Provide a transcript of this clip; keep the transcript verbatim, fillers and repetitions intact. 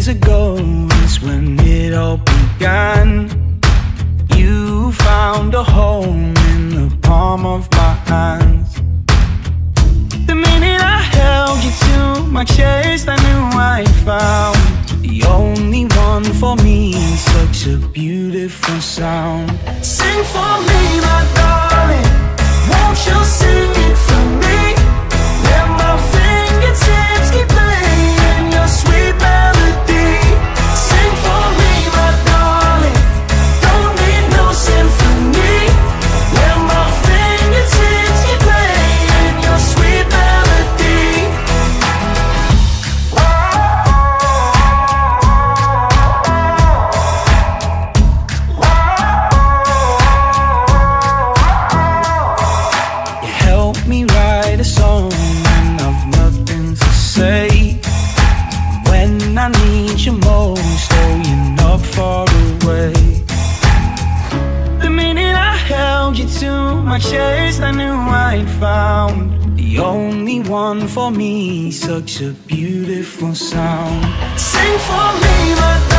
years ago is when it all began. You found a home in the palm of my hands. The minute I held you to my chest, I knew I'd found the only one for me. Such a beautiful sound. Sing for me, my darling, won't you sing it for me? Let my fingertips keep playing your sweet melody. Sing for me, my darling, don't need no symphony. Let my fingertips keep playing your sweet melody. You help me write a song when I've nothing to say. When I need you most, oh, you're not far away. The minute I held you to my chest, I knew I'd found the only one for me. Such a beautiful sound. Sing for me, my